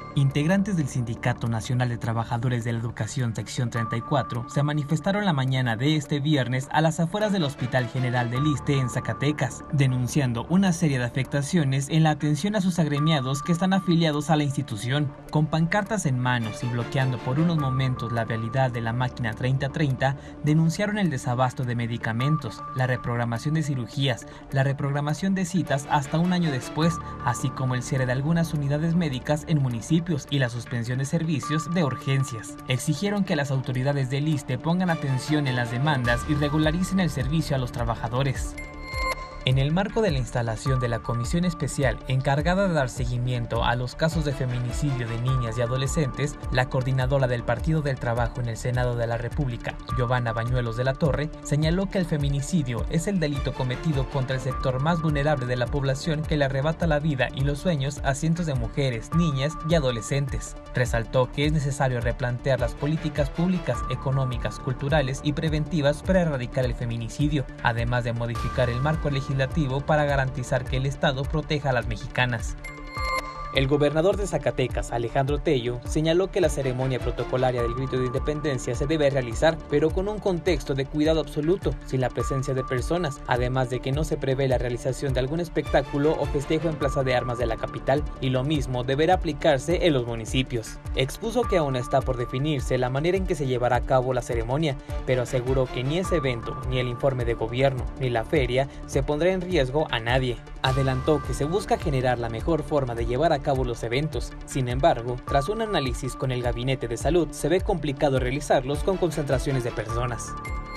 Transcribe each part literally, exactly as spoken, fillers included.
Integrantes del Sindicato Nacional de Trabajadores de la Educación Sección treinta y cuatro se manifestaron la mañana de este viernes a las afueras del Hospital General del Iste en Zacatecas, denunciando una serie de afectaciones en la atención a sus agremiados que están afiliados a la institución. Con pancartas en manos y bloqueando por unos momentos la vialidad de la máquina treinta treinta, denunciaron el desabasto de medicamentos, la reprogramación de cirugías, la reprogramación de citas hasta un año después, así como el cierre de algunas unidades médicas en municipios y la suspensión de servicios de urgencias. Exigieron que las autoridades del Iste pongan atención en las demandas y regularicen el servicio a los trabajadores. En el marco de la instalación de la comisión especial encargada de dar seguimiento a los casos de feminicidio de niñas y adolescentes, la coordinadora del Partido del Trabajo en el Senado de la República, Giovanna Bañuelos de la Torre, señaló que el feminicidio es el delito cometido contra el sector más vulnerable de la población que le arrebata la vida y los sueños a cientos de mujeres, niñas y adolescentes. Resaltó que es necesario replantear las políticas públicas, económicas, culturales y preventivas para erradicar el feminicidio, además de modificar el marco legislativo para garantizar que el Estado proteja a las mexicanas. El gobernador de Zacatecas, Alejandro Tello, señaló que la ceremonia protocolaria del grito de independencia se debe realizar, pero con un contexto de cuidado absoluto, sin la presencia de personas, además de que no se prevé la realización de algún espectáculo o festejo en Plaza de Armas de la capital, y lo mismo deberá aplicarse en los municipios. Expuso que aún está por definirse la manera en que se llevará a cabo la ceremonia, pero aseguró que ni ese evento, ni el informe de gobierno, ni la feria se pondrá en riesgo a nadie. Adelantó que se busca generar la mejor forma de llevar a cabo los eventos. Sin embargo, tras un análisis con el Gabinete de Salud, se ve complicado realizarlos con concentraciones de personas.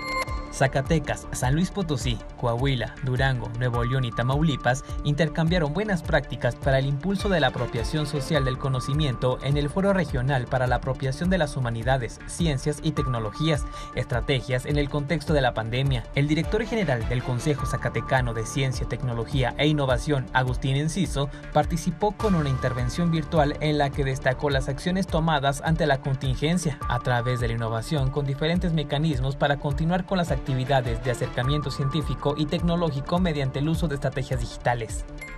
Zacatecas, San Luis Potosí, Coahuila, Durango, Nuevo León y Tamaulipas intercambiaron buenas prácticas para el impulso de la apropiación social del conocimiento en el Foro Regional para la Apropiación de las Humanidades, Ciencias y Tecnologías, estrategias en el contexto de la pandemia. El director general del Consejo Zacatecano de Ciencia, Tecnología e Innovación, Agustín Enciso, participó con una intervención virtual en la que destacó las acciones tomadas ante la contingencia, a través de la innovación con diferentes mecanismos para continuar con las actividades actividades de acercamiento científico y tecnológico mediante el uso de estrategias digitales.